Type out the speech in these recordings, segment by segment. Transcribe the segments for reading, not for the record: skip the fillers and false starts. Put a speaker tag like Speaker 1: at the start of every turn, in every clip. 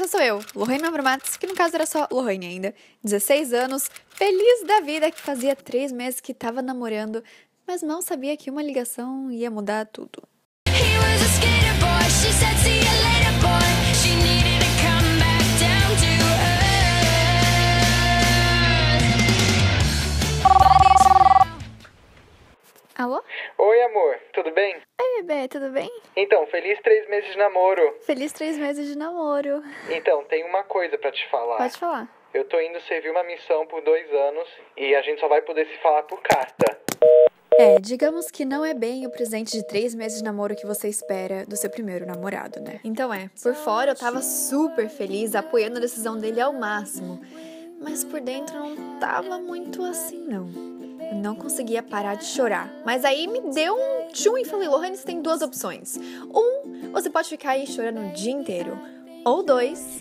Speaker 1: essa sou eu, Lohane Ambramates, que no caso era só Lohane ainda, 16 anos, feliz da vida, que fazia 3 meses que tava namorando, mas mal sabia que uma ligação ia mudar tudo. Alô?
Speaker 2: Oi, amor, tudo bem?
Speaker 1: Oi, bebê, tudo bem?
Speaker 2: Então, feliz 3 meses de namoro.
Speaker 1: Feliz 3 meses de namoro.
Speaker 2: Então, tem uma coisa pra te falar.
Speaker 1: Pode falar.
Speaker 2: Eu tô indo servir uma missão por 2 anos e a gente só vai poder se falar por carta.
Speaker 1: Digamos que não é bem o presente de 3 meses de namoro que você espera do seu primeiro namorado, né? Então por fora eu tava super feliz, apoiando a decisão dele ao máximo. Mas por dentro não tava muito assim, não. Eu não conseguia parar de chorar. Mas aí me deu um tchum e falei, Lohane, você tem 2 opções. 1, você pode ficar aí chorando o dia inteiro. Ou 2,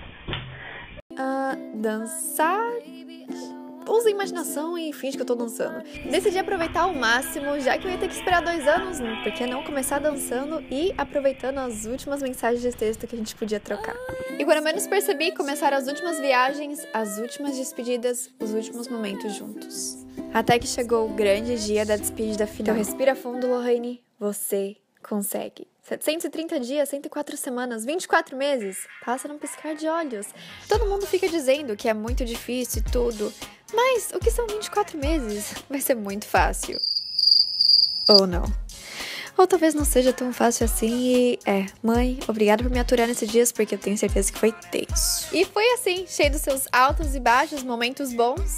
Speaker 1: dançar. Usa a imaginação e finge que eu tô dançando. Decidi aproveitar ao máximo, já que eu ia ter que esperar 2 anos, por que não começar dançando e aproveitando as últimas mensagens de texto que a gente podia trocar. E quando eu menos percebi, começaram as últimas viagens, as últimas despedidas, os últimos momentos juntos. Até que chegou o grande dia da despedida final. Então respira fundo, Lohane, você consegue. 730 dias, 104 semanas, 24 meses, passa num piscar de olhos. Todo mundo fica dizendo que é muito difícil e tudo, mas o que são 24 meses? Vai ser muito fácil. Ou não. Ou talvez não seja tão fácil assim e... mãe, obrigada por me aturar nesses dias, porque eu tenho certeza que foi tenso. E foi assim, cheio dos seus altos e baixos, momentos bons.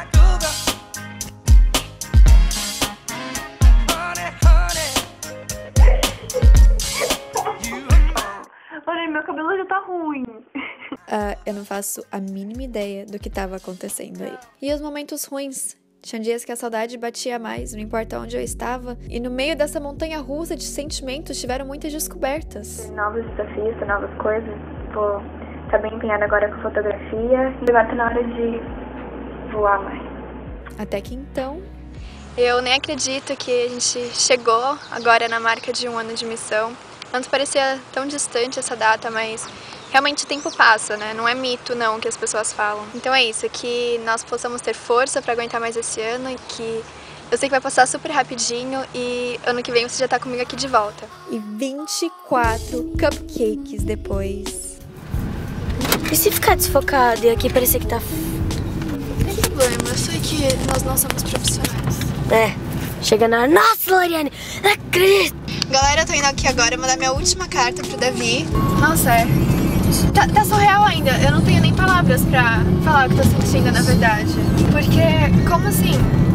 Speaker 3: Olha, meu cabelo já tá ruim.
Speaker 1: Eu não faço a mínima ideia do que tava acontecendo aí. E os momentos ruins? Tinha dias que a saudade batia mais, não importa onde eu estava. E no meio dessa montanha russa de sentimentos, tiveram muitas descobertas.
Speaker 3: Novos desafios, novas coisas. Vou estar bem empenhada agora com fotografia. E agora tá na hora de voar mais.
Speaker 1: Até que então...
Speaker 4: Eu nem acredito que a gente chegou agora na marca de 1 ano de missão. Antes parecia tão distante essa data, mas realmente o tempo passa, né? Não é mito, não, que as pessoas falam. Então é isso, que nós possamos ter força pra aguentar mais esse ano e que eu sei que vai passar super rapidinho e ano que vem você já tá comigo aqui de volta.
Speaker 1: E 24 cupcakes depois.
Speaker 5: E se ficar desfocado e aqui parecer que tá...
Speaker 4: Não tem problema, eu sei que nós não somos profissionais.
Speaker 5: Chega na hora... Nossa, Loriane, não acredito!
Speaker 4: Galera, eu tô indo aqui agora mandar minha última carta pro Davi. Nossa, tá surreal ainda. Eu não tenho nem palavras pra falar o que eu tô sentindo, na verdade. Porque, como assim?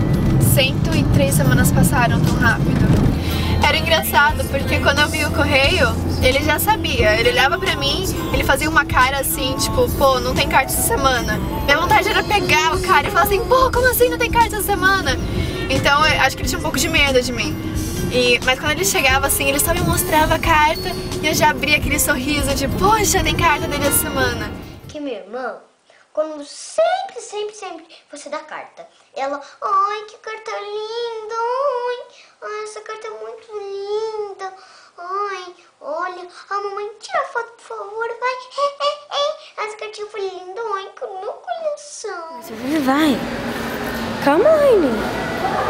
Speaker 4: 103 semanas passaram tão rápido. Era engraçado, porque quando eu vi o correio, ele já sabia. Ele olhava pra mim, ele fazia uma cara assim, tipo, pô, não tem carta essa semana. Minha vontade era pegar o cara e falar assim, pô, como assim não tem carta essa semana? Então, eu acho que ele tinha um pouco de medo de mim. Mas quando ele chegava assim, ele só me mostrava a carta e eu já abria aquele sorriso de, poxa, tem carta dele essa semana.
Speaker 6: Que meu irmão, quando sempre você dá carta, ela, ai, que carta linda, ai, essa carta é muito linda, ai, olha, a mamãe tira a foto, por favor, vai, essa cartinha foi linda, ai, que no coração.
Speaker 5: Vai. Calma, Laine.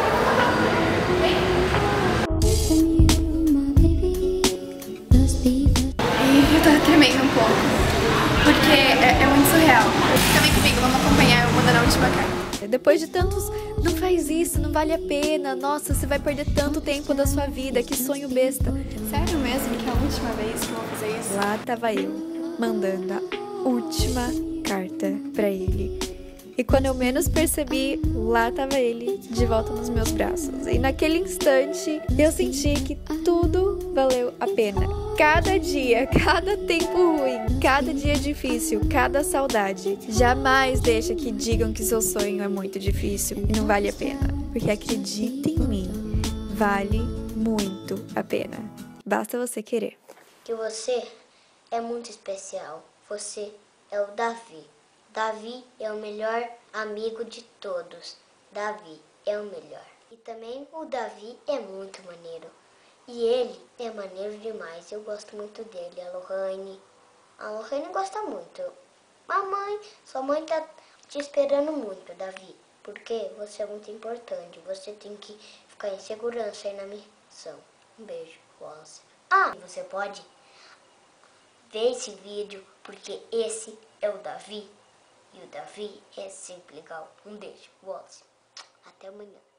Speaker 4: E eu tô tremendo um pouco, porque é muito surreal. Fica comigo, vamos acompanhar eu mandando a última carta.
Speaker 1: Depois de tantos, não faz isso, não vale a pena, nossa, você vai perder tanto tempo da sua vida, que sonho besta.
Speaker 4: Sério mesmo que é a última vez que eu vou fazer isso?
Speaker 1: Lá tava eu, mandando a última carta pra ele. E quando eu menos percebi, lá tava ele, de volta nos meus braços. E naquele instante, eu senti que tudo valeu a pena. Cada dia, cada tempo ruim, cada dia difícil, cada saudade. Jamais deixa que digam que seu sonho é muito difícil e não vale a pena. Porque acredita em mim, vale muito a pena. Basta você querer.
Speaker 6: Que você é muito especial. Você é o Davi. Davi é o melhor amigo de todos. Davi é o melhor. E também o Davi é muito maneiro. E ele é maneiro demais. Eu gosto muito dele. A Lohane, A Lohane gosta muito. Mamãe, sua mãe tá te esperando muito, Davi. Porque você é muito importante. Você tem que ficar em segurança aí na missão. Um beijo, Wallace. Ah, você pode ver esse vídeo, porque esse é o Davi. E o Davi é sempre legal. Um beijo, Wallace. Até amanhã.